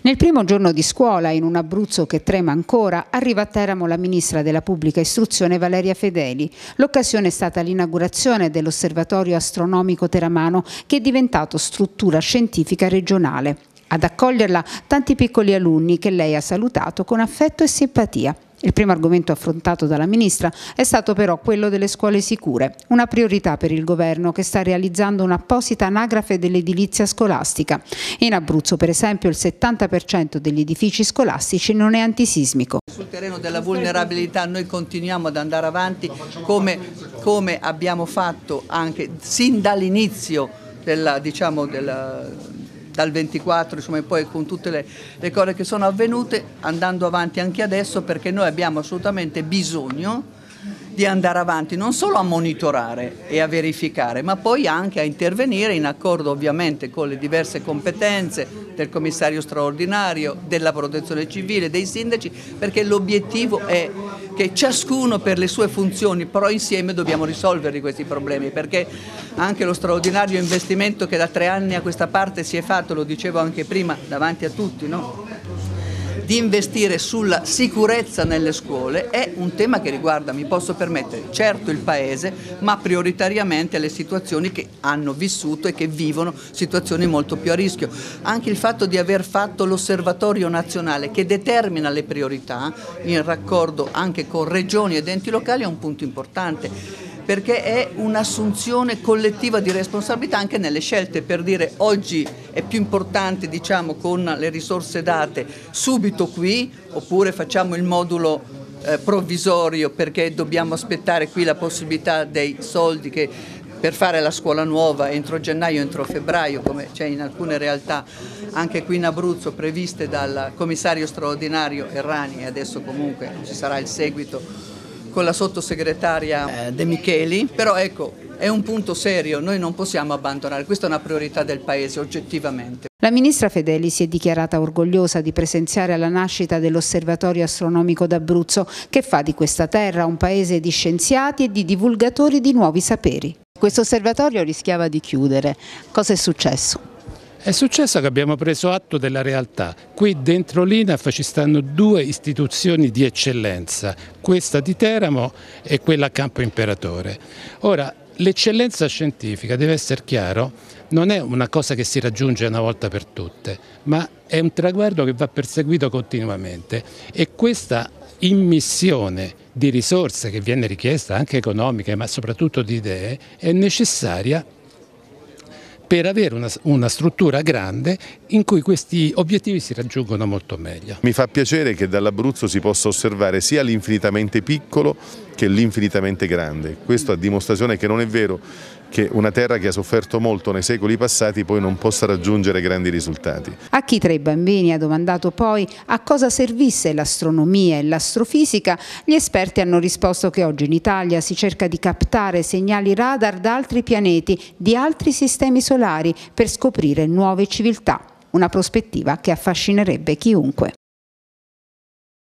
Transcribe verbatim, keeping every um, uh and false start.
Nel primo giorno di scuola, in un Abruzzo che trema ancora, arriva a Teramo la ministra della Pubblica Istruzione Valeria Fedeli. L'occasione è stata l'inaugurazione dell'Osservatorio Astronomico Teramano, che è diventato struttura scientifica regionale. Ad accoglierla tanti piccoli alunni che lei ha salutato con affetto e simpatia. Il primo argomento affrontato dalla ministra è stato però quello delle scuole sicure, una priorità per il governo che sta realizzando un'apposita anagrafe dell'edilizia scolastica. In Abruzzo, per esempio, il settanta per cento degli edifici scolastici non è antisismico. Sul terreno della vulnerabilità noi continuiamo ad andare avanti come, come abbiamo fatto anche sin dall'inizio della, diciamo, della dal ventiquattro, insomma, e poi con tutte le, le cose che sono avvenute, andando avanti anche adesso, perché noi abbiamo assolutamente bisogno di andare avanti non solo a monitorare e a verificare, ma poi anche a intervenire in accordo ovviamente con le diverse competenze del commissario straordinario, della protezione civile, dei sindaci, perché l'obiettivo è che ciascuno per le sue funzioni, però insieme dobbiamo risolvere questi problemi, perché anche lo straordinario investimento che da tre anni a questa parte si è fatto, lo dicevo anche prima davanti a tutti, no? Di investire sulla sicurezza nelle scuole è un tema che riguarda, mi posso permettere, certo il Paese, ma prioritariamente le situazioni che hanno vissuto e che vivono situazioni molto più a rischio. Anche il fatto di aver fatto l'osservatorio nazionale che determina le priorità in raccordo anche con regioni ed enti locali è un punto importante, perché è un'assunzione collettiva di responsabilità anche nelle scelte, per dire oggi è più importante, diciamo, con le risorse date subito qui, oppure facciamo il modulo eh, provvisorio perché dobbiamo aspettare qui la possibilità dei soldi che per fare la scuola nuova entro gennaio, entro febbraio, come c'è in alcune realtà anche qui in Abruzzo previste dal commissario straordinario Errani, e adesso comunque ci sarà il seguito con la sottosegretaria eh, De Micheli, però ecco, è un punto serio, noi non possiamo abbandonare, questa è una priorità del Paese oggettivamente. La ministra Fedeli si è dichiarata orgogliosa di presenziare alla nascita dell'Osservatorio Astronomico d'Abruzzo, che fa di questa terra un paese di scienziati e di divulgatori di nuovi saperi. Questo osservatorio rischiava di chiudere. Cosa è successo? È successo che abbiamo preso atto della realtà. Qui dentro l'I N A F ci stanno due istituzioni di eccellenza, questa di Teramo e quella a Campo Imperatore. Ora, l'eccellenza scientifica, deve essere chiaro, non è una cosa che si raggiunge una volta per tutte, ma è un traguardo che va perseguito continuamente, e questa immissione di risorse che viene richiesta, anche economiche, ma soprattutto di idee, è necessaria per avere una, una struttura grande in cui questi obiettivi si raggiungono molto meglio. Mi fa piacere che dall'Abruzzo si possa osservare sia l'infinitamente piccolo che l'infinitamente grande. Questo a dimostrazione che non è vero che una terra che ha sofferto molto nei secoli passati poi non possa raggiungere grandi risultati. A chi tra i bambini ha domandato poi a cosa servisse l'astronomia e l'astrofisica, gli esperti hanno risposto che oggi in Italia si cerca di captare segnali radar da altri pianeti, di altri sistemi solari, per scoprire nuove civiltà, una prospettiva che affascinerebbe chiunque.